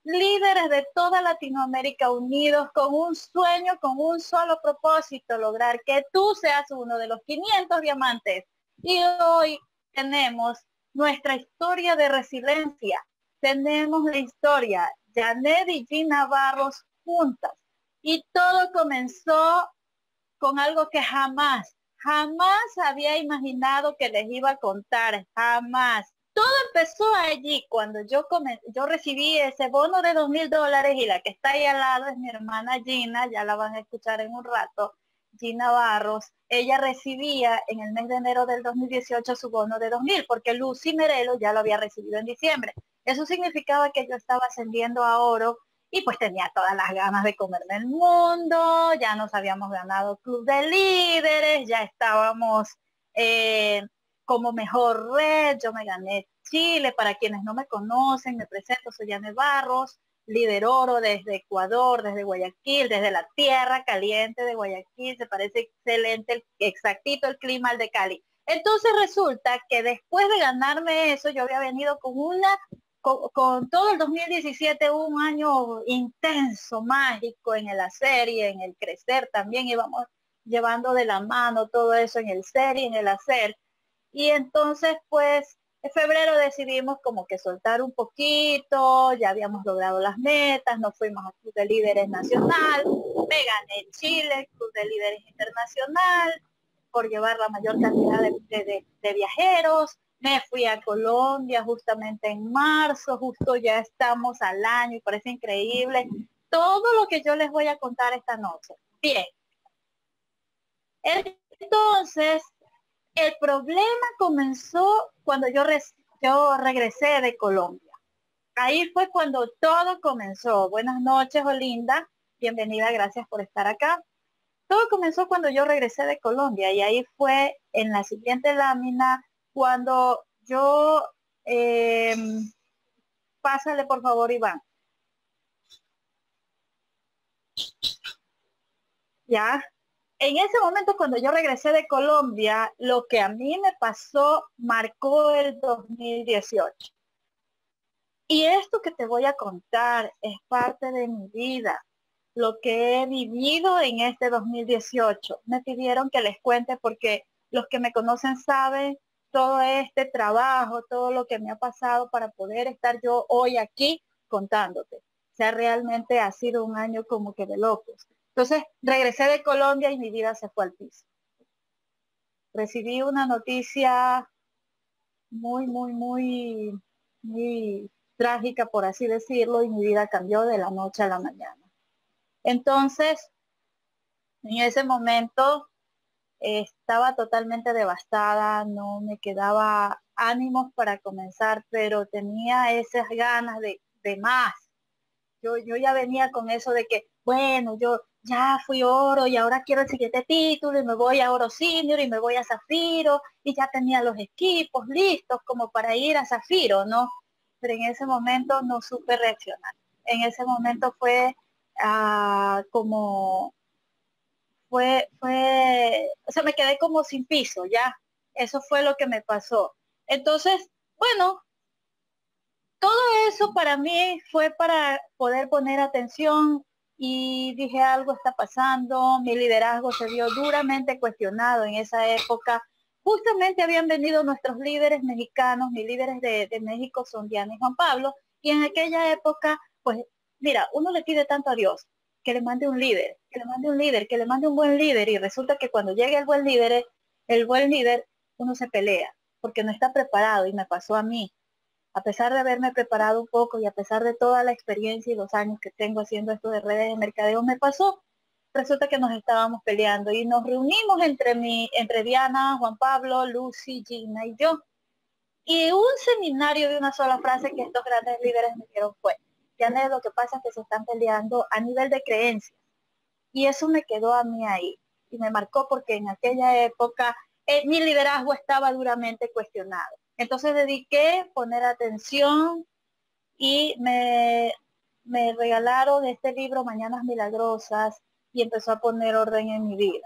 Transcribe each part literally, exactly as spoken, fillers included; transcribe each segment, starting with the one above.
líderes de toda Latinoamérica unidos con un sueño, con un solo propósito, lograr que tú seas uno de los quinientos diamantes. Y hoy tenemos nuestra historia de resiliencia. Tenemos la historia Janet y Gina Barros juntas. Y todo comenzó con algo que jamás, jamás había imaginado que les iba a contar, jamás. Todo empezó allí cuando yo, yo recibí ese bono de dos mil dólares y la que está ahí al lado es mi hermana Gina, ya la van a escuchar en un rato, Gina Barros. Ella recibía en el mes de enero del dos mil dieciocho su bono de dos mil, porque Lucy Merelo ya lo había recibido en diciembre. Eso significaba que yo estaba ascendiendo a oro y pues tenía todas las ganas de comerme el mundo, ya nos habíamos ganado Club de Líderes, ya estábamos eh, como mejor red, yo me gané Chile, para quienes no me conocen, me presento, soy Janet Barros, líder oro desde Ecuador, desde Guayaquil, desde la tierra caliente de Guayaquil, se parece excelente, el, exactito el clima al de Cali. Entonces resulta que después de ganarme eso, yo había venido con una Con, con, todo el dos mil diecisiete, un año intenso, mágico en el hacer y en el crecer también, íbamos llevando de la mano todo eso en el ser y en el hacer. Y entonces, pues, en febrero decidimos como que soltar un poquito, ya habíamos logrado las metas, nos fuimos a Club de Líderes Nacional, me gané Chile, Club de Líderes Internacional, por llevar la mayor cantidad de, de, de, de viajeros. Me fui a Colombia justamente en marzo, justo ya estamos al año y parece increíble todo lo que yo les voy a contar esta noche. Bien. Entonces, el problema comenzó cuando yo, res, yo regresé de Colombia. Ahí fue cuando todo comenzó. Buenas noches, Olinda. Bienvenida, gracias por estar acá. Todo comenzó cuando yo regresé de Colombia y ahí fue en la siguiente lámina cuando yo, eh, pásale por favor, Iván. Ya, en ese momento cuando yo regresé de Colombia, lo que a mí me pasó marcó el dos mil dieciocho. Y esto que te voy a contar es parte de mi vida, lo que he vivido en este dos mil dieciocho. Me pidieron que les cuente porque los que me conocen saben todo este trabajo, todo lo que me ha pasado para poder estar yo hoy aquí contándote. O sea, realmente ha sido un año como que de locos. Entonces, regresé de Colombia y mi vida se fue al piso. Recibí una noticia muy, muy, muy, muy trágica, por así decirlo, y mi vida cambió de la noche a la mañana. Entonces, en ese momento eh, estaba totalmente devastada, no me quedaba ánimos para comenzar, pero tenía esas ganas de, de más. Yo, yo ya venía con eso de que, bueno, yo ya fui oro y ahora quiero el siguiente título y me voy a oro senior y me voy a zafiro y ya tenía los equipos listos como para ir a zafiro, ¿no? Pero en ese momento no supe reaccionar. En ese momento fue uh, como, fue, fue, o sea, me quedé como sin piso, ya. Eso fue lo que me pasó. Entonces, bueno, todo eso para mí fue para poder poner atención y dije algo está pasando, mi liderazgo se vio duramente cuestionado en esa época. Justamente habían venido nuestros líderes mexicanos, mis líderes de, de México son Diana y Juan Pablo, y en aquella época, pues mira, uno le pide tanto a Dios que le mande un líder, que le mande un líder, que le mande un buen líder, y resulta que cuando llegue el buen líder, el buen líder, uno se pelea, porque no está preparado, y me pasó a mí. A pesar de haberme preparado un poco y a pesar de toda la experiencia y los años que tengo haciendo esto de redes de mercadeo, me pasó. Resulta que nos estábamos peleando y nos reunimos entre mi, entre Diana, Juan Pablo, Lucy, Gina y yo. Y un seminario de una sola frase que estos grandes líderes me dieron fue, Diana, lo que pasa es que se están peleando a nivel de creencias. Y eso me quedó a mí ahí. Y me marcó porque en aquella época eh, mi liderazgo estaba duramente cuestionado. Entonces dediqué poner atención y me, me regalaron este libro Mañanas Milagrosas y empezó a poner orden en mi vida.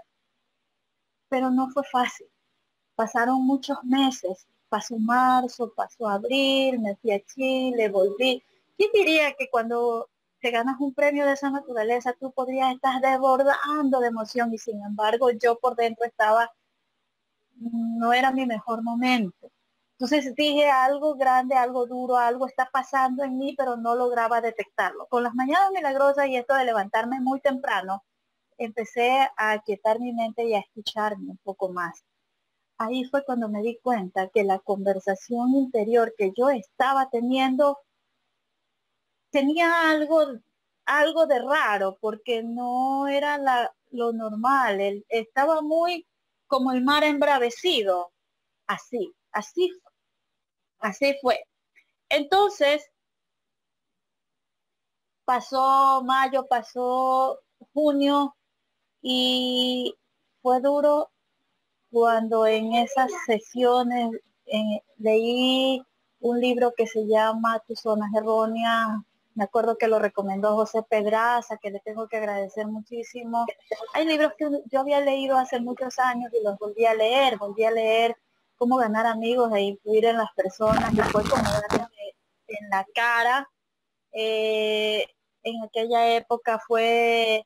Pero no fue fácil. Pasaron muchos meses. Pasó marzo, pasó abril, me fui a Chile, volví. ¿Quién diría que cuando te ganas un premio de esa naturaleza, tú podrías estar desbordando de emoción y sin embargo yo por dentro estaba, no era mi mejor momento? Entonces dije algo grande, algo duro, algo está pasando en mí, pero no lograba detectarlo. Con las mañanas milagrosas y esto de levantarme muy temprano, empecé a aquietar mi mente y a escucharme un poco más. Ahí fue cuando me di cuenta que la conversación interior que yo estaba teniendo tenía algo, algo de raro, porque no era la, lo normal. Él estaba muy como el mar embravecido. Así, así, así fue. Entonces, pasó mayo, pasó junio y fue duro cuando en esas sesiones eh, leí un libro que se llama Tus zonas erróneas. Me acuerdo que lo recomendó José Pedraza, que le tengo que agradecer muchísimo. Hay libros que yo había leído hace muchos años y los volví a leer, volví a leer Cómo ganar amigos e influir en las personas, y fue como darme en la cara. Eh, en aquella época fue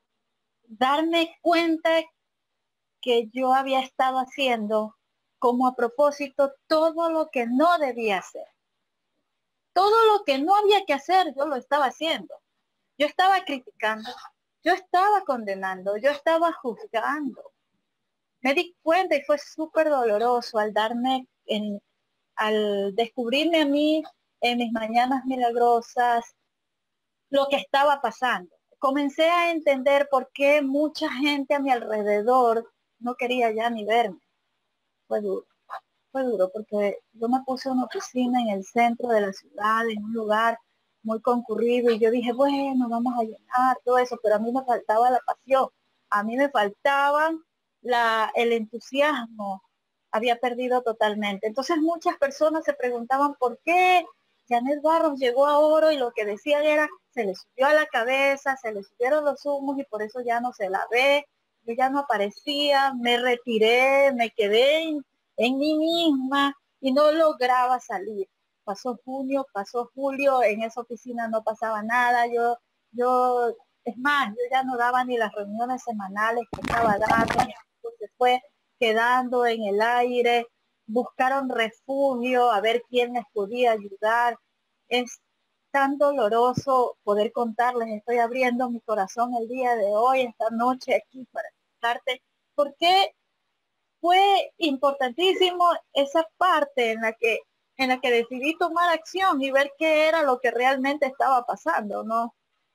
darme cuenta que yo había estado haciendo como a propósito todo lo que no debía hacer. Todo lo que no había que hacer, yo lo estaba haciendo. Yo estaba criticando, yo estaba condenando, yo estaba juzgando. Me di cuenta y fue súper doloroso al darme, en, al descubrirme a mí en mis mañanas milagrosas, lo que estaba pasando. Comencé a entender por qué mucha gente a mi alrededor no quería ya ni verme. Fue duro, fue duro porque yo me puse una oficina en el centro de la ciudad, en un lugar muy concurrido, y yo dije, bueno, vamos a llenar todo eso, pero a mí me faltaba la pasión, a mí me faltaba la, el entusiasmo, había perdido totalmente. Entonces muchas personas se preguntaban por qué Janet Barros llegó a oro, y lo que decían era, se le subió a la cabeza, se le subieron los humos y por eso ya no se la ve, yo ya no aparecía, me retiré, me quedé en, en mí misma y no lograba salir. Pasó junio, pasó julio, en esa oficina no pasaba nada, yo, yo, es más, yo ya no daba ni las reuniones semanales que estaba dando, se fue quedando en el aire, buscaron refugio, a ver quién les podía ayudar. Es tan doloroso poder contarles, estoy abriendo mi corazón el día de hoy, esta noche aquí para contarte, porque fue importantísimo esa parte en la que en la que decidí tomar acción y ver qué era lo que realmente estaba pasando, ¿no?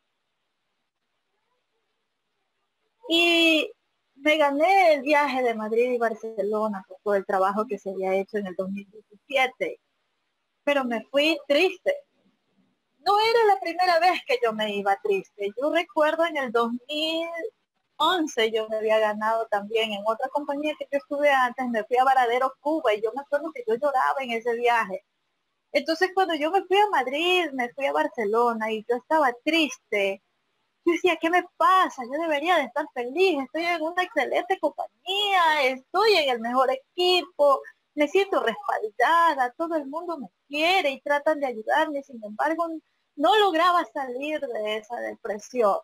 Y me gané el viaje de Madrid y Barcelona por todo el trabajo que se había hecho en el dos mil diecisiete, pero me fui triste. No era la primera vez que yo me iba triste. Yo recuerdo en el dos mil once yo me había ganado también en otra compañía que yo estuve antes, me fui a Varadero, Cuba, y yo me acuerdo que yo lloraba en ese viaje. Entonces cuando yo me fui a Madrid, me fui a Barcelona y yo estaba triste, yo decía, ¿qué me pasa? Yo debería de estar feliz, estoy en una excelente compañía, estoy en el mejor equipo, me siento respaldada, todo el mundo me quiere y tratan de ayudarme, sin embargo, no lograba salir de esa depresión.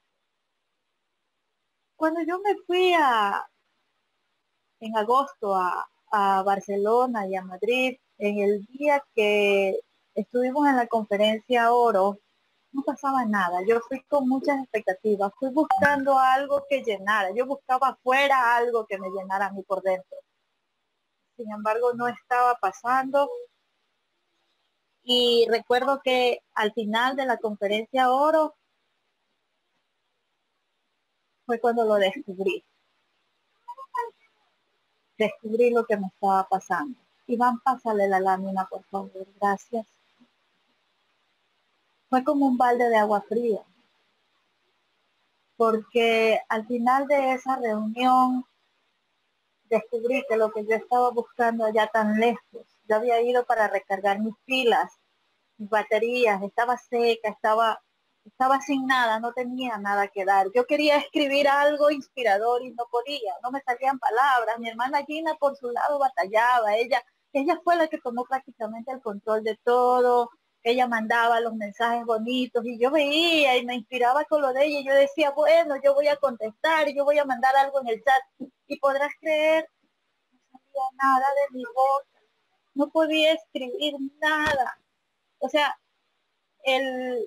Cuando yo me fui a, en agosto a, a Barcelona y a Madrid, en el día que estuvimos en la conferencia Oro, no pasaba nada. Yo fui con muchas expectativas, fui buscando algo que llenara, yo buscaba afuera algo que me llenara a mí por dentro. Sin embargo, no estaba pasando, y recuerdo que al final de la conferencia Oro fue cuando lo descubrí. Descubrí lo que me estaba pasando. Iván, pásale la lámina, por favor, gracias. Fue como un balde de agua fría, porque al final de esa reunión descubrí que lo que yo estaba buscando allá tan lejos, yo había ido para recargar mis pilas, mis baterías, estaba seca, estaba, estaba sin nada, no tenía nada que dar. Yo quería escribir algo inspirador y no podía, no me salían palabras. Mi hermana Gina por su lado batallaba, ella, ella fue la que tomó prácticamente el control de todo. ella mandaba los mensajes bonitos y yo veía y me inspiraba con lo de ella y yo decía, bueno, yo voy a contestar, yo voy a mandar algo en el chat y podrás creer, no sabía nada de mi boca, no podía escribir nada, o sea, el,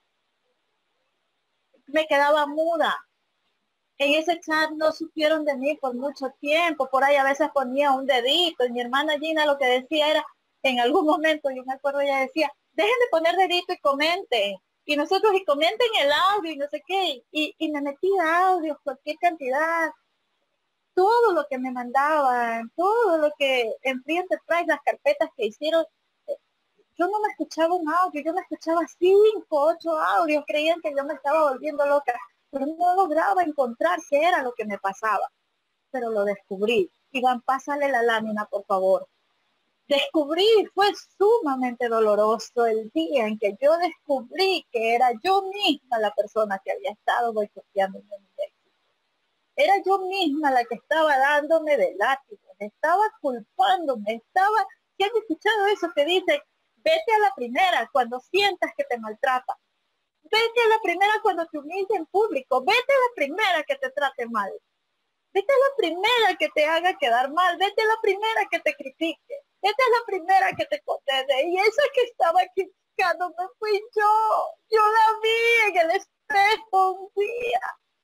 me quedaba muda. En ese chat no supieron de mí por mucho tiempo, por ahí a veces ponía un dedito, y mi hermana Gina lo que decía era, en algún momento, yo me acuerdo, ella decía, dejen de poner dedito y comenten, y nosotros y comenten el audio y no sé qué, y, y me metía audios, cualquier cantidad, todo lo que me mandaban, todo lo que en Free Enterprise, las carpetas que hicieron, eh, yo no me escuchaba un audio, yo me escuchaba cinco, ocho audios, creían que yo me estaba volviendo loca, pero no lograba encontrar qué era lo que me pasaba, pero lo descubrí. Iván, pásale la lámina, por favor. Descubrí, fue sumamente doloroso el día en que yo descubrí que era yo misma la persona que había estado boicoteando mi éxito. Era yo misma la que estaba dándome de látigo, estaba culpándome, estaba, ¿sí han escuchado eso que dice, vete a la primera cuando sientas que te maltrata? Vete a la primera cuando te humille en público, vete a la primera que te trate mal, vete a la primera que te haga quedar mal, vete a la primera que te critique, vete a la primera que te condene, y esa que estaba criticándome fui yo, yo la vi en el espejo un día.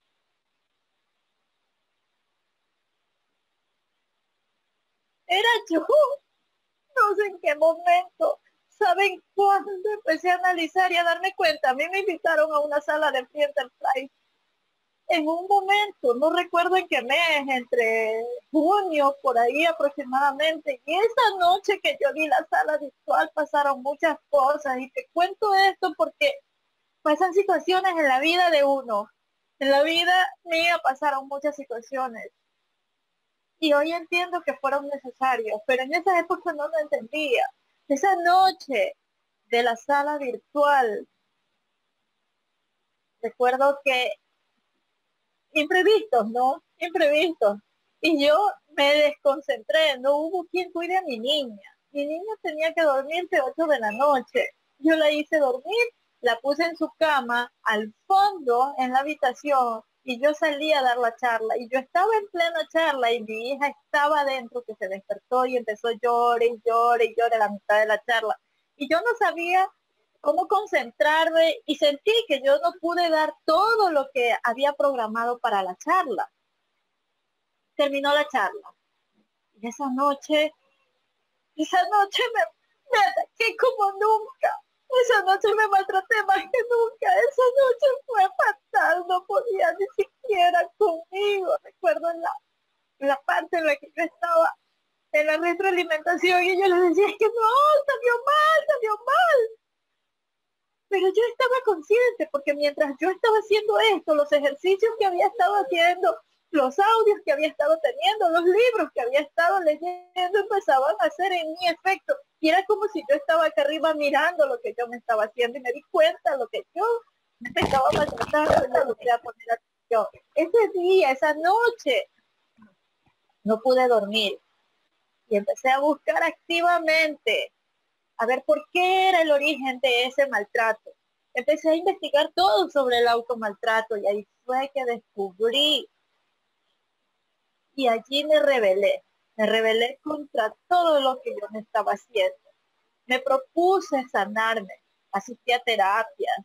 Era yo, no sé en qué momento, ¿saben cuándo empecé a analizar y a darme cuenta? A mí me invitaron a una sala de Free Enterprise en un momento, no recuerdo en qué mes, entre junio, por ahí aproximadamente, y esa noche que yo vi la sala virtual pasaron muchas cosas, y te cuento esto porque pasan situaciones en la vida de uno, en la vida mía pasaron muchas situaciones, y hoy entiendo que fueron necesarios, pero en esa época no lo entendía. Esa noche de la sala virtual, recuerdo que imprevistos, ¿no? Imprevistos. Y yo me desconcentré, no hubo quien cuide a mi niña. Mi niña tenía que dormirse ocho de la noche. Yo la hice dormir, la puse en su cama, al fondo, en la habitación, y yo salí a dar la charla. Y yo estaba en plena charla y mi hija estaba adentro, que se despertó y empezó a llorar y llorar y llorar a la mitad de la charla. Y yo no sabía cómo concentrarme y sentí que yo no pude dar todo lo que había programado para la charla. Terminó la charla. Y esa noche, esa noche me, me ataqué como nunca. Esa noche me maltraté más que nunca. Esa noche fue fatal, no podía ni siquiera conmigo. Recuerdo en la, la parte en la que yo estaba en la retroalimentación y yo le decía, es que no, salió mal, salió mal. Pero yo estaba consciente porque mientras yo estaba haciendo esto, los ejercicios que había estado haciendo, los audios que había estado teniendo, los libros que había estado leyendo, empezaban a hacer en mi efecto. Y era como si yo estaba acá arriba mirando lo que yo me estaba haciendo y me di cuenta de lo que yo me estaba maltratando y me empecé a poner atención. Ese día, esa noche, no pude dormir y empecé a buscar activamente a ver por qué era el origen de ese maltrato. Empecé a investigar todo sobre el automaltrato y ahí fue que descubrí y allí me rebelé. Me rebelé contra todo lo que yo me estaba haciendo. Me propuse sanarme, asistí a terapias,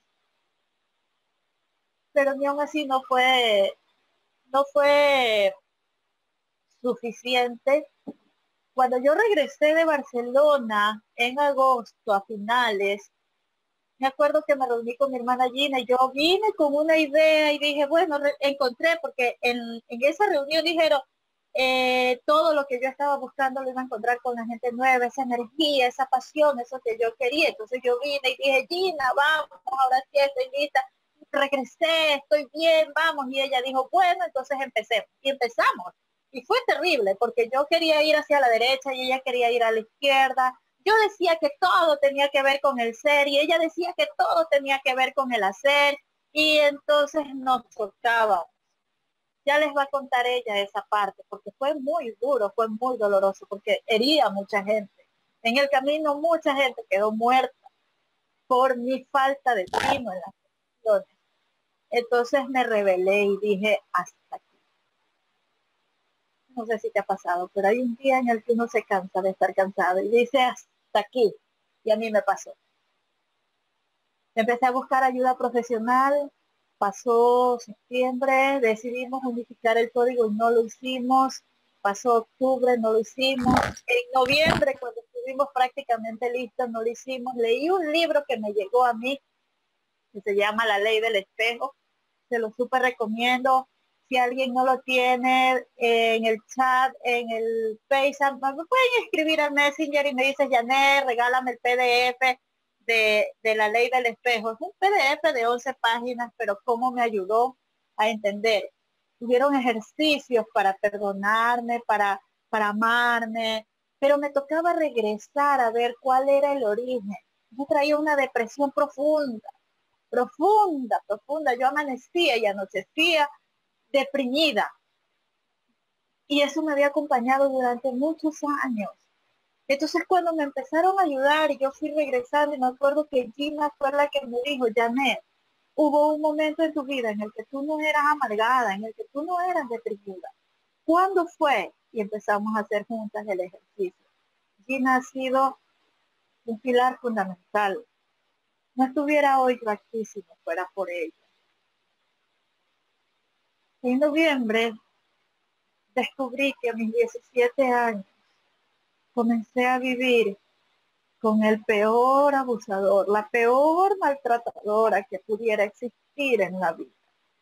pero ni aún así no fue, no fue suficiente. Cuando yo regresé de Barcelona en agosto a finales, me acuerdo que me reuní con mi hermana Gina y yo vine con una idea y dije, bueno, encontré, porque en, en esa reunión dijeron, eh, todo lo que yo estaba buscando lo iba a encontrar con la gente nueva, esa energía, esa pasión, eso que yo quería. Entonces yo vine y dije, Gina, vamos, ahora sí estoy lista. Regresé, estoy bien, vamos. Y ella dijo, bueno, entonces empecemos. Y empezamos. Y fue terrible, porque yo quería ir hacia la derecha y ella quería ir a la izquierda. Yo decía que todo tenía que ver con el ser y ella decía que todo tenía que ver con el hacer. Y entonces nos chocábamos. Ya les va a contar ella esa parte, porque fue muy duro, fue muy doloroso, porque hería a mucha gente. En el camino mucha gente quedó muerta. por mi falta de tino en las emociones. Entonces me rebelé y dije, hasta aquí. No sé si te ha pasado, pero hay un día en el que uno se cansa de estar cansado y dice, hasta aquí. Y a mí me pasó. Empecé a buscar ayuda profesional, pasó septiembre, decidimos unificar el código y no lo hicimos, pasó octubre, no lo hicimos, en noviembre cuando estuvimos prácticamente listos, no lo hicimos, leí un libro que me llegó a mí, que se llama La Ley del Espejo, se lo súper recomiendo. Si alguien no lo tiene, eh, en el chat, en el Facebook, me pueden escribir al Messenger y me dice, Janet, regálame el P D F de, de La Ley del Espejo. Es un P D F de once páginas, pero cómo me ayudó a entender. Tuvieron ejercicios para perdonarme, para, para amarme, pero me tocaba regresar a ver cuál era el origen. Yo traía una depresión profunda, profunda, profunda. Yo amanecía y anochecía deprimida. Y eso me había acompañado durante muchos años. Entonces cuando me empezaron a ayudar y yo fui regresando, y me acuerdo que Gina fue la que me dijo, Janet, hubo un momento en tu vida en el que tú no eras amargada, en el que tú no eras deprimida. ¿Cuándo fue? Y empezamos a hacer juntas el ejercicio. Gina ha sido un pilar fundamental. No estuviera hoy yo aquí si no fuera por ella. En noviembre descubrí que a mis diecisiete años comencé a vivir con el peor abusador, la peor maltratadora que pudiera existir en la vida.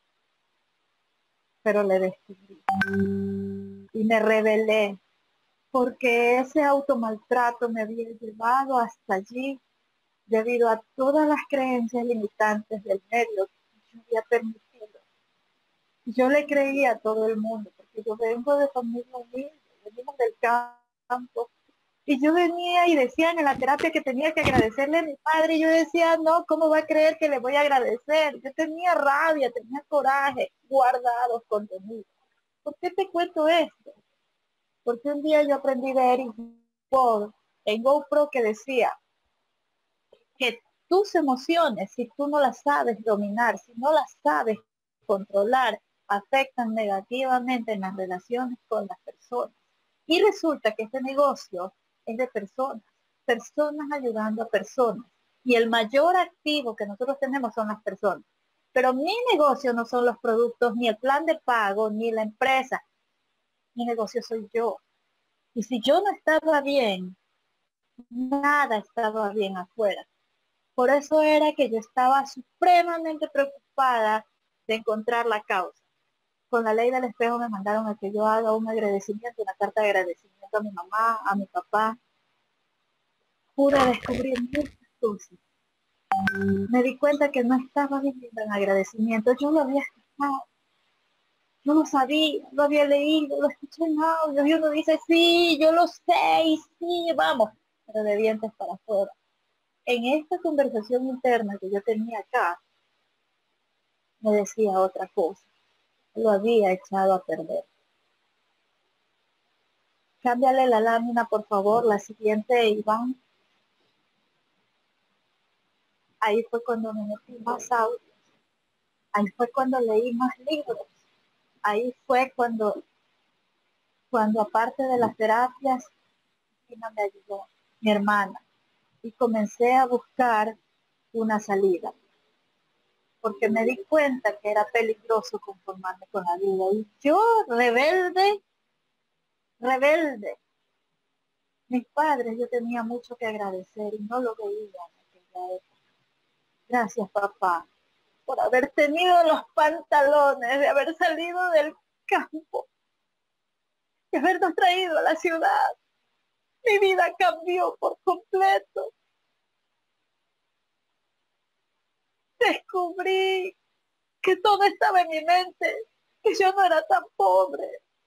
Pero le descubrí y me rebelé porque ese automaltrato me había llevado hasta allí debido a todas las creencias limitantes del medio que yo había permitido. Yo le creía a todo el mundo porque yo vengo de familia humilde, venimos del campo. Y yo venía y decían en la terapia que tenía que agradecerle a mi padre. Y yo decía, no, ¿cómo va a creer que le voy a agradecer? Yo tenía rabia, tenía coraje, guardados, contenidos. ¿Por qué te cuento esto? Porque un día yo aprendí de Eric Ford en GoPro que decía que tus emociones, si tú no las sabes dominar, si no las sabes controlar, afectan negativamente en las relaciones con las personas. Y resulta que este negocio es de personas, personas ayudando a personas. Y el mayor activo que nosotros tenemos son las personas. Pero mi negocio no son los productos, ni el plan de pago, ni la empresa. Mi negocio soy yo. Y si yo no estaba bien, nada estaba bien afuera. Por eso era que yo estaba supremamente preocupada de encontrar la causa. Con la ley del espejo me mandaron a que yo haga un agradecimiento, una carta de agradecimiento a mi mamá, a mi papá. Pude descubrir muchas cosas. Me di cuenta que no estaba viviendo en agradecimiento. Yo lo había escuchado. Yo lo sabía, lo había leído, lo escuché en audio. Y uno dice, sí, yo lo sé, y sí, vamos. Pero de dientes para afuera. En esta conversación interna que yo tenía acá, me decía otra cosa. Lo había echado a perder. Cámbiale la lámina, por favor, la siguiente, Iván. Ahí fue cuando me metí más audios. Ahí fue cuando leí más libros. Ahí fue cuando, cuando aparte de las terapias, Gina me ayudó, mi hermana. Y comencé a buscar una salida. Porque me di cuenta que era peligroso conformarme con la vida. Y yo, rebelde, rebelde. Mis padres, yo tenía mucho que agradecer y no lo veía en aquella época. Gracias, papá, por haber tenido los pantalones de haber salido del campo, de habernos traído a la ciudad. Mi vida cambió por completo. Descubrí que todo estaba en mi mente, que yo no era tan pobre,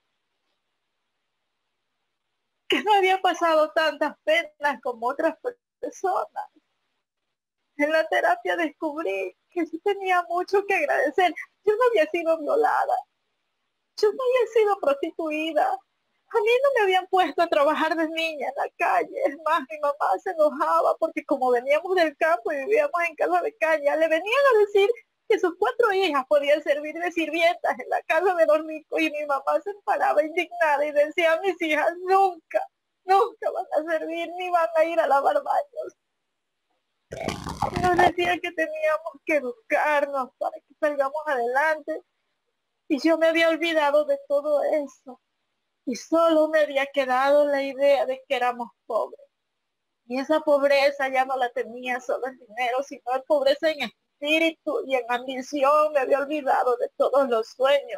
que no había pasado tantas penas como otras personas. En la terapia descubrí que yo tenía mucho que agradecer. Yo no había sido violada, yo no había sido prostituida, A mí no me habían puesto a trabajar de niña en la calle. Es más, mi mamá se enojaba porque como veníamos del campo y vivíamos en casa de caña, le venían a decir que sus cuatro hijas podían servir de sirvientas en la casa de los ricos y mi mamá se paraba indignada y decía a mis hijas, nunca, nunca van a servir ni van a ir a lavar baños. Nos decía que teníamos que educarnos para que salgamos adelante y yo me había olvidado de todo eso. Y solo me había quedado la idea de que éramos pobres. Y esa pobreza ya no la tenía solo en dinero, sino en pobreza en espíritu y en ambición. Me había olvidado de todos los sueños.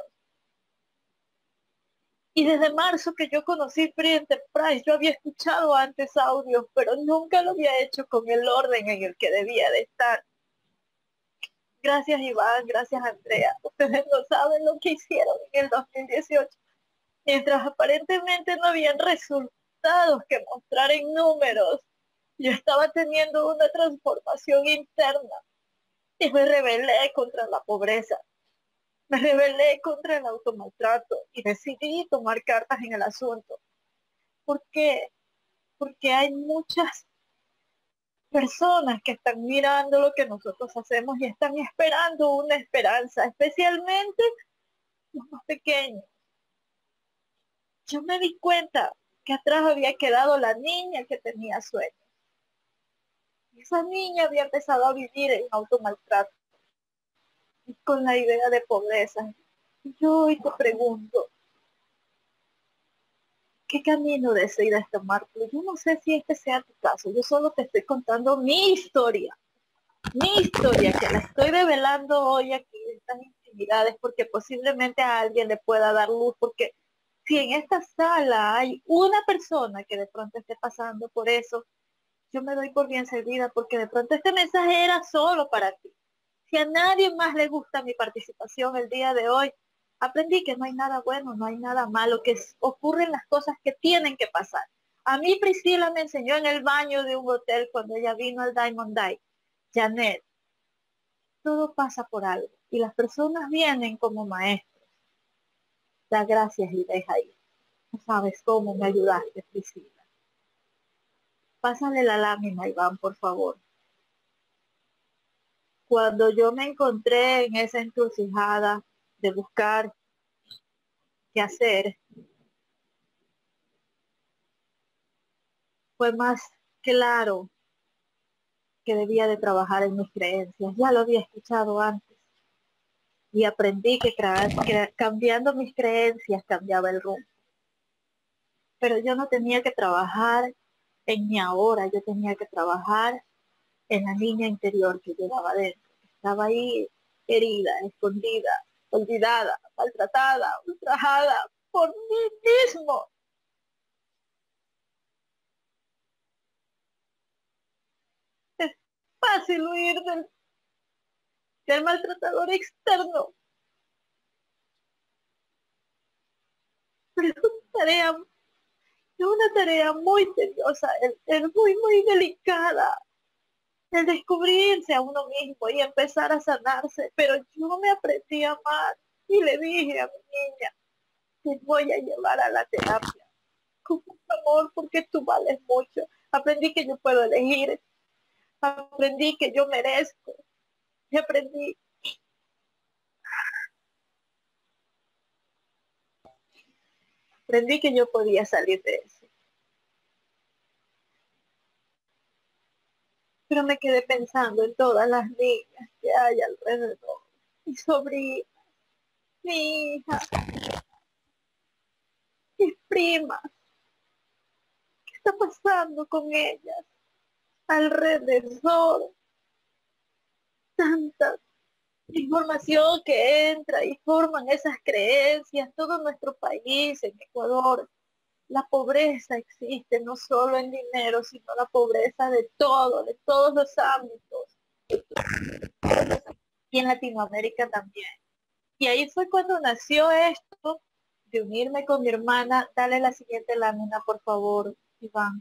Y desde marzo que yo conocí Free Enterprise, yo había escuchado antes audios, pero nunca lo había hecho con el orden en el que debía de estar. Gracias Iván, gracias Andrea. Ustedes no saben lo que hicieron en el dos mil dieciocho. Mientras aparentemente no habían resultados que mostrar en números, yo estaba teniendo una transformación interna y me rebelé contra la pobreza, me rebelé contra el automaltrato y decidí tomar cartas en el asunto. ¿Por qué? Porque hay muchas personas que están mirando lo que nosotros hacemos y están esperando una esperanza, especialmente los más pequeños. Yo me di cuenta que atrás había quedado la niña que tenía sueños. Esa niña había empezado a vivir en automaltrato y con la idea de pobreza. Y yo hoy te pregunto, ¿qué camino decides tomar tú? Yo no sé si este sea tu caso, yo solo te estoy contando mi historia, mi historia que la estoy revelando hoy aquí en estas intimidades porque posiblemente a alguien le pueda dar luz, porque si en esta sala hay una persona que de pronto esté pasando por eso, yo me doy por bien servida porque de pronto este mensaje era solo para ti. Si a nadie más le gusta mi participación el día de hoy, aprendí que no hay nada bueno, no hay nada malo, que ocurren las cosas que tienen que pasar. A mí Priscila me enseñó en el baño de un hotel cuando ella vino al Diamond Dive. Janet, todo pasa por algo y las personas vienen como maestros. Da gracias y deja ir. No sabes cómo me ayudaste, Priscila. Pásale la lámina, Iván, por favor. Cuando yo me encontré en esa encrucijada de buscar qué hacer, fue más claro que debía de trabajar en mis creencias. Ya lo había escuchado antes y aprendí que, que cambiando mis creencias cambiaba el rumbo. Pero yo no tenía que trabajar en mi ahora, yo tenía que trabajar en la niña interior que llevaba dentro. Estaba ahí herida, escondida, olvidada, maltratada, ultrajada por mí mismo. Es fácil huir del, del maltratador externo, pero es una tarea, es una tarea muy tediosa, es, es muy, muy delicada el descubrirse a uno mismo y empezar a sanarse. Pero yo me aprendí a amar y le dije a mi niña, te voy a llevar a la terapia con mucho amor porque tú vales mucho. Aprendí que yo puedo elegir, aprendí que yo merezco, y aprendí, aprendí que yo podía salir de eso. Pero me quedé pensando en todas las niñas que hay alrededor, mi sobrina, mi hija, mis primas, ¿qué está pasando con ellas? Alrededor, tanta información que entra y forman esas creencias, todo nuestro país, en Ecuador. La pobreza existe no solo en dinero, sino la pobreza de todo, de todos los ámbitos. Y en Latinoamérica también. Y ahí fue cuando nació esto de unirme con mi hermana. Dale la siguiente lámina, por favor, Iván.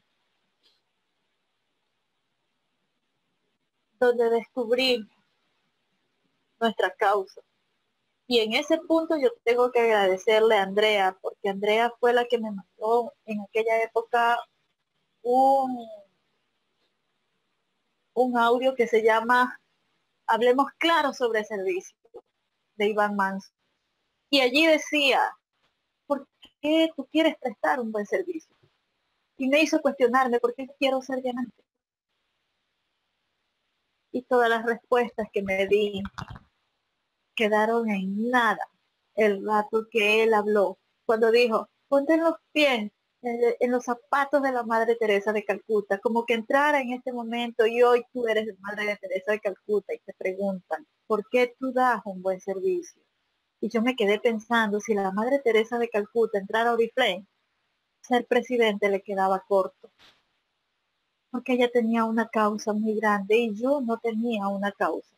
Donde descubrí nuestra causa. Y en ese punto yo tengo que agradecerle a Andrea, porque Andrea fue la que me mandó en aquella época un, un audio que se llama Hablemos claro sobre el servicio, de Iván Manso. Y allí decía, ¿por qué tú quieres prestar un buen servicio? Y me hizo cuestionarme por qué quiero ser diamante. Y todas las respuestas que me di quedaron en nada el rato que él habló, cuando dijo, ponte en los pies, en, en los zapatos de la Madre Teresa de Calcuta, como que entrara en este momento y hoy tú eres la Madre de Teresa de Calcuta y te preguntan, ¿por qué tú das un buen servicio? Y yo me quedé pensando, si la Madre Teresa de Calcuta entrara a Oriflame, ser presidente le quedaba corto, porque ella tenía una causa muy grande y yo no tenía una causa.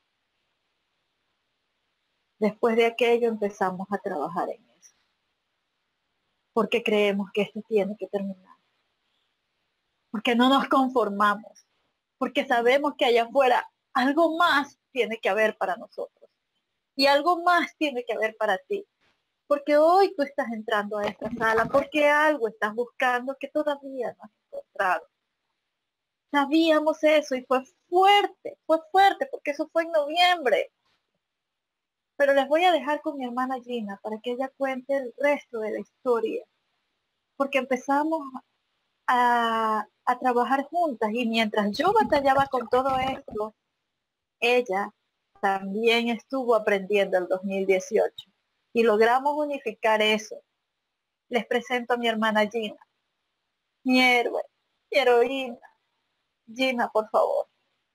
Después de aquello empezamos a trabajar en eso, porque creemos que esto tiene que terminar, porque no nos conformamos, porque sabemos que allá afuera algo más tiene que haber para nosotros y algo más tiene que haber para ti, porque hoy tú estás entrando a esta sala, porque algo estás buscando que todavía no has encontrado. Sabíamos eso y fue fuerte, fue fuerte, porque eso fue en noviembre. Pero les voy a dejar con mi hermana Gina para que ella cuente el resto de la historia, porque empezamos a, a trabajar juntas y mientras yo batallaba con todo esto, ella también estuvo aprendiendo el dos mil dieciocho y logramos unificar eso. Les presento a mi hermana Gina, mi héroe, mi heroína. Gina, por favor.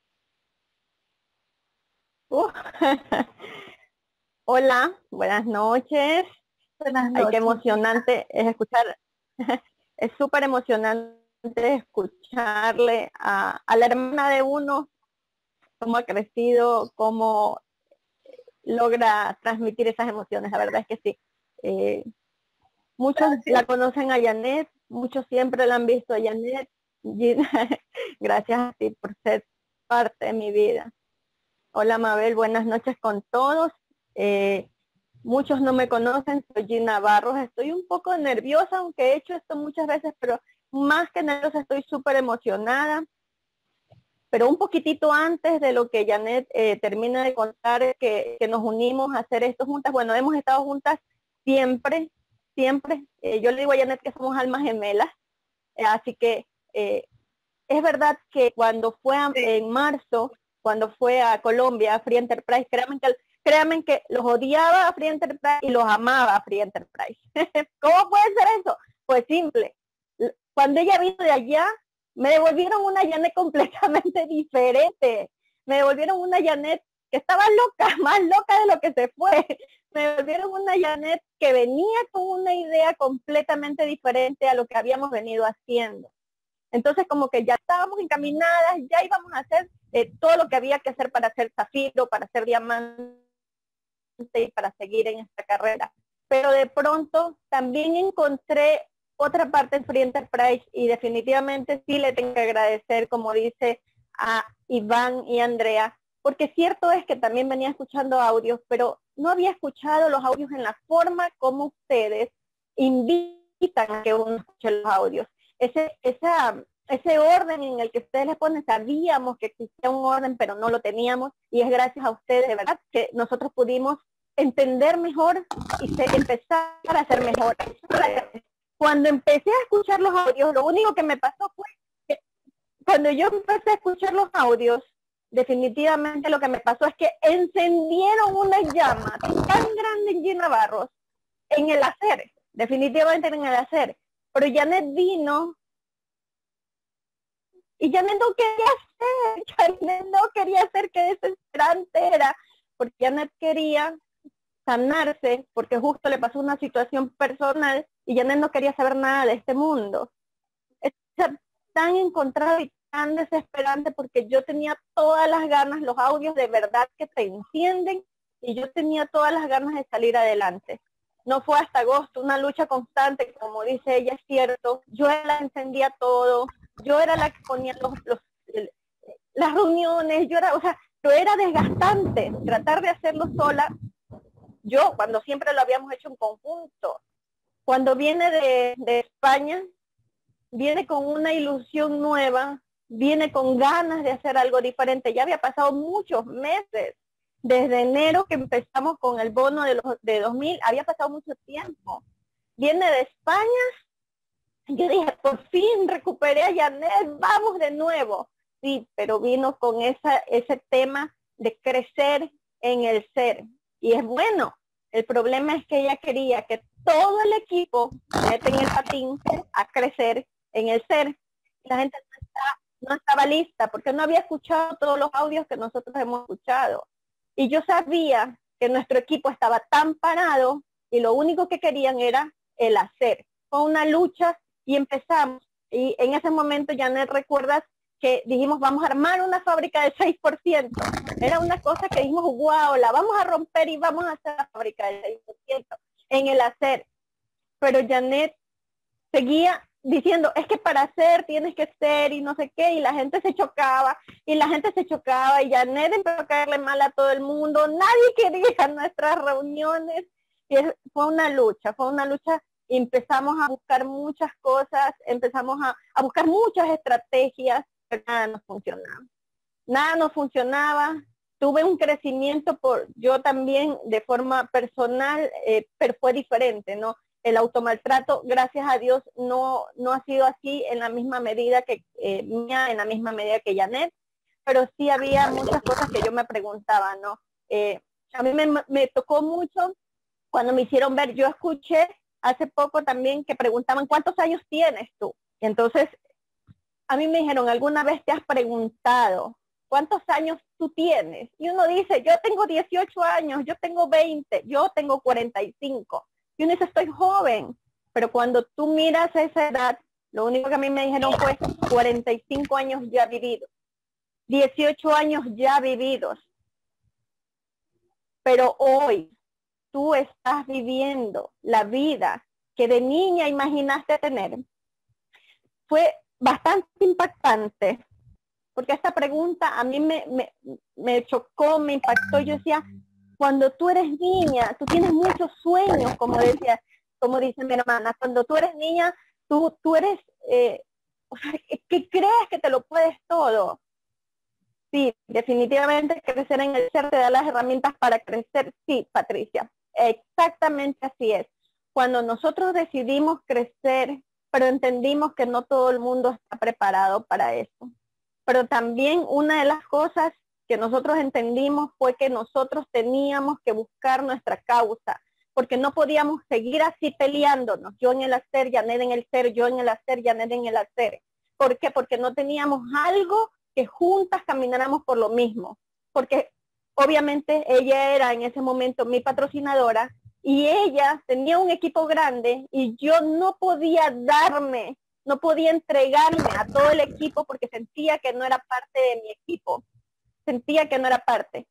Uh, Hola, buenas noches. Buenas Ay, qué noches. emocionante es escuchar, es súper emocionante escucharle a, a la hermana de uno, cómo ha crecido, cómo logra transmitir esas emociones. La verdad es que sí. Eh, muchos Gracias. la conocen a Janet, muchos siempre la han visto a Janet. Gina, gracias a ti por ser parte de mi vida. Hola Mabel, buenas noches con todos. Eh, muchos no me conocen, soy Gina Barros. Estoy un poco nerviosa, aunque he hecho esto muchas veces, pero más que nerviosa estoy súper emocionada. Pero un poquitito antes de lo que Janet eh, termina de contar, que, que nos unimos a hacer esto juntas. Bueno, hemos estado juntas siempre, siempre. Eh, yo le digo a Janet que somos almas gemelas, eh, así que eh, es verdad que cuando fue a, Sí. en marzo, cuando fue a Colombia, a Free Enterprise, créanme que, créanme que los odiaba a Free Enterprise y los amaba a Free Enterprise. ¿Cómo puede ser eso? Pues simple. Cuando ella vino de allá, me devolvieron una Janet completamente diferente. Me devolvieron una Janet que estaba loca, más loca de lo que se fue. Me devolvieron una Janet que venía con una idea completamente diferente a lo que habíamos venido haciendo. Entonces como que ya estábamos encaminadas, ya íbamos a hacer eh, todo lo que había que hacer para hacer zafiro, para hacer diamante y para seguir en esta carrera. Pero de pronto también encontré otra parte en Free Enterprise y definitivamente sí le tengo que agradecer, como dice, a Iván y Andrea, porque cierto es que también venía escuchando audios, pero no había escuchado los audios en la forma como ustedes invitan a que uno escuche los audios. Ese, esa, ese orden en el que ustedes les ponen, sabíamos que existía un orden, pero no lo teníamos, y es gracias a ustedes, de verdad, que nosotros pudimos entender mejor y se, empezar a hacer mejor. Cuando empecé a escuchar los audios, lo único que me pasó fue que cuando yo empecé a escuchar los audios, definitivamente lo que me pasó es que encendieron una llama tan grande en Gina Barros en el hacer, definitivamente en el hacer. Pero Janet vino y Janet no quería hacer, Janet no quería hacer, que desesperante era, porque Janet quería sanarse, porque justo le pasó una situación personal y Janet no quería saber nada de este mundo. Es tan encontrado y tan desesperante, porque yo tenía todas las ganas, los audios de verdad que te encienden, y yo tenía todas las ganas de salir adelante. No fue hasta agosto, una lucha constante, como dice ella, es cierto. Yo era la que encendía todo, yo era la que ponía los, los, las reuniones, yo era, o sea, pero era desgastante tratar de hacerlo sola. yo, cuando siempre lo habíamos hecho en conjunto. Cuando viene de, de España, viene con una ilusión nueva, viene con ganas de hacer algo diferente. Ya había pasado muchos meses, desde enero que empezamos con el bono de, los, de dos mil, había pasado mucho tiempo. Viene de España, yo dije, por fin recuperé a Janet, vamos de nuevo. Sí, pero vino con esa, ese tema de crecer en el ser. Y es bueno, el problema es que ella quería que todo el equipo meta en el patín a crecer en el ser. La gente no, está, no estaba lista porque no había escuchado todos los audios que nosotros hemos escuchado. Y yo sabía que nuestro equipo estaba tan parado y lo único que querían era el hacer. Fue una lucha y empezamos. Y en ese momento, Janet, ¿recuerdas que dijimos vamos a armar una fábrica de seis por ciento? Era una cosa que dijimos, wow, la vamos a romper y vamos a hacer la fábrica de seis por ciento en el hacer. Pero Janet seguía diciendo, es que para hacer tienes que ser y no sé qué, y la gente se chocaba, y la gente se chocaba, y Janet empezó a caerle mal a todo el mundo, nadie quería nuestras reuniones, y es, fue una lucha, fue una lucha, y empezamos a buscar muchas cosas, empezamos a, a buscar muchas estrategias, pero nada nos funcionaba. Nada nos funcionaba, tuve un crecimiento por yo también de forma personal, eh, pero fue diferente, ¿no? El automaltrato, gracias a Dios, no, no ha sido así en la misma medida que eh, mía, en la misma medida que Janet, pero sí había muchas cosas que yo me preguntaba, ¿no? Eh, a mí me, me tocó mucho cuando me hicieron ver, yo escuché hace poco también que preguntaban, ¿cuántos años tienes tú? Y entonces, a mí me dijeron, ¿alguna vez te has preguntado cuántos años tú tienes? Y uno dice, yo tengo dieciocho años, yo tengo veinte, yo tengo cuarenta y cinco. Y uno dice, estoy joven. Pero cuando tú miras esa edad, lo único que a mí me dijeron fue cuarenta y cinco años ya vividos, dieciocho años ya vividos. Pero hoy tú estás viviendo la vida que de niña imaginaste tener. Fue bastante impactante, porque esta pregunta a mí me, me, me chocó, me impactó. Yo decía, cuando tú eres niña, tú tienes muchos sueños, como decía, como dice mi hermana, cuando tú eres niña, tú, tú eres, eh, o sea, que crees que te lo puedes todo. Sí, definitivamente crecer en el ser te da las herramientas para crecer. Sí, Patricia, exactamente así es. Cuando nosotros decidimos crecer, pero entendimos que no todo el mundo está preparado para eso. Pero también una de las cosas que nosotros entendimos fue que nosotros teníamos que buscar nuestra causa, porque no podíamos seguir así peleándonos, yo en el hacer, Janet en el ser, yo en el hacer, Janet en el hacer. ¿Por qué? Porque no teníamos algo que juntas camináramos por lo mismo, porque obviamente ella era en ese momento mi patrocinadora y ella tenía un equipo grande y yo no podía darme, no podía entregarme a todo el equipo porque sentía que no era parte de mi equipo. Sentía que no era parte.